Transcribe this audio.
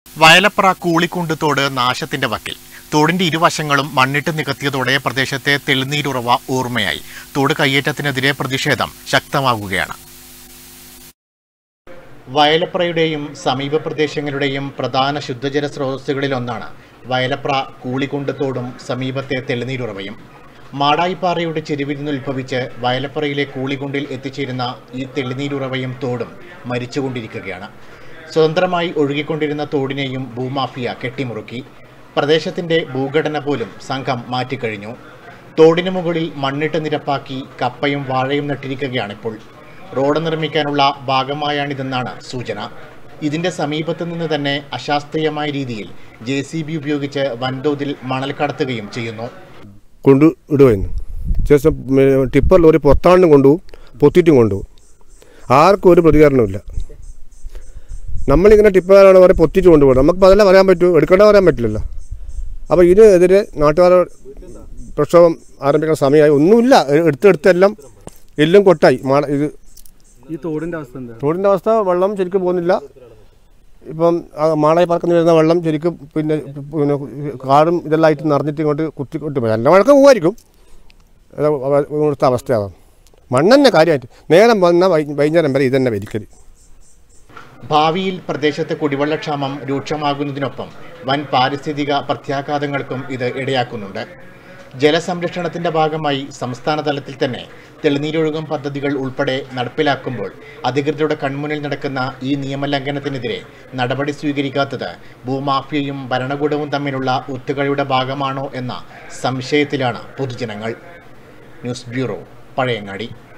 വയലപ്ര കൂളിക്കുണ്ട് തോട് നാശത്തിന്റെ വക്കിൽ. തോടിന്റെ ഇരുവശങ്ങളും മണ്ണിട്ട് നികത്തിയതോടെ പ്രദേശത്തെ തെളിനീരുറവ ഓർമ്മയായി. തോട് കയ്യേറ്റത്തിനെതിരെ പ്രതിഷേധം ശക്തമാകുകയാണ്. വയലപ്രയുടെയും സമീപ പ്രദേശങ്ങളുടെയും പ്രധാന ശുദ്ധജല സ്രോതസ്സുകളിലൊന്നാണ് വയലപ്ര കൂളിക്കുണ്ട് തോടും സമീപത്തെ തെളിനീരുറവയും. മാടായിപ്പാറയുടെ ചെരുവിൽ നിന്ന് ഉത്ഭവിച്ച് വയലപ്രയിലെ കൂളിക്കുണ്ടിൽ എത്തിച്ചേരുന്ന ഈ തെളിനീരുറവയും തോടും മരിച്ചുകൊണ്ടിരിക്കുകയാണ്. സ്വതന്ത്രമായി ഒഴുകിക്കൊണ്ടിരുന്ന തോടിനെയും ഭൂമാഫിയ കെട്ടിമുറുക്കി. പ്രദേശത്തിന്റെ ഭൂഘടന പോലും സംഘം മാറ്റിക്കഴിഞ്ഞു. തോടിന് മുകളിൽ മണ്ണിട്ട് നിരപ്പാക്കി കപ്പയും വാഴയും നട്ടിരിക്കുകയാണിപ്പോൾ. റോഡ് നിർമ്മിക്കാനുള്ള ഭാഗമായാണിതെന്നാണ് സൂചന. ഇതിന്റെ സമീപത്തു നിന്ന് തന്നെ അശാസ്ത്രീയമായ രീതിയിൽ JCB ഉപയോഗിച്ച് വൻതോതിൽ മണൽ കടത്തുകയും ചെയ്യുന്നു. കൊണ്ടുവിടുമായിരുന്നു. ശേഷം ടിപ്പർ ലോറി പുറത്താണ്ടും കൊണ്ടുപോകും, പൊത്തിയിട്ടും കൊണ്ടുപോകും. ആർക്കും ഒരു പ്രതികരണമില്ല. നമ്മളിങ്ങനെ ടിപ്പറാണ് പറയും പൊത്തിച്ച് കൊണ്ടുപോകണം. നമുക്കിപ്പോൾ അതെല്ലാം പറയാൻ പറ്റുമോ? എടുക്കേണ്ട പറയാൻ പറ്റില്ലല്ലോ. അപ്പോൾ ഇതിനെതിരെ നാട്ടുകാർ പ്രക്ഷോഭം ആരംഭിക്കുന്ന സമയമായി. ഒന്നുമില്ല, എടുത്തെല്ലാം എല്ലാം കൊട്ടായി. ഇത് ഈ തോടിൻ്റെ അവസ്ഥ എന്താ? തോടിൻ്റെ അവസ്ഥ വെള്ളം ശരിക്കും പോകുന്നില്ല. ഇപ്പം മാളായി പറക്കുന്ന വരുന്ന വെള്ളം ശരിക്കും പിന്നെ കാടും ഇതെല്ലാം ആയിട്ട് നിറഞ്ഞിട്ട് ഇങ്ങോട്ട് കുത്തിക്കൊട്ട് പോയി. നല്ല വഴക്കം പോകുമായിരിക്കും. ഇവിടുത്തെ അവസ്ഥയാകാം. മണ്ണെന്നെ കാര്യമായിട്ട് നേരം വന്നാൽ വൈകുന്നേരം വരെ ഇതന്നെ വരിക്കൽ. ഭാവിയിൽ പ്രദേശത്തെ കുടിവെള്ളക്ഷാമം രൂക്ഷമാകുന്നതിനൊപ്പം വൻ പാരിസ്ഥിതിക പ്രത്യാഘാതങ്ങൾക്കും ഇത് ഇടയാക്കുന്നുണ്ട്. ജലസംരക്ഷണത്തിന്റെ ഭാഗമായി സംസ്ഥാന തലത്തിൽ തന്നെ തെളിനീരൊഴുകും പദ്ധതികൾ ഉൾപ്പെടെ നടപ്പിലാക്കുമ്പോൾ അധികൃതരുടെ കൺമുന്നിൽ നടക്കുന്ന ഈ നിയമലംഘനത്തിനെതിരെ നടപടി സ്വീകരിക്കാത്തത് ഭൂമാഫിയയും ഭരണകൂടവും തമ്മിലുള്ള ഒത്തുകളിയുടെ ഭാഗമാണോ എന്ന സംശയത്തിലാണ് പൊതുജനങ്ങൾ. News bureau, Pazhayangadi.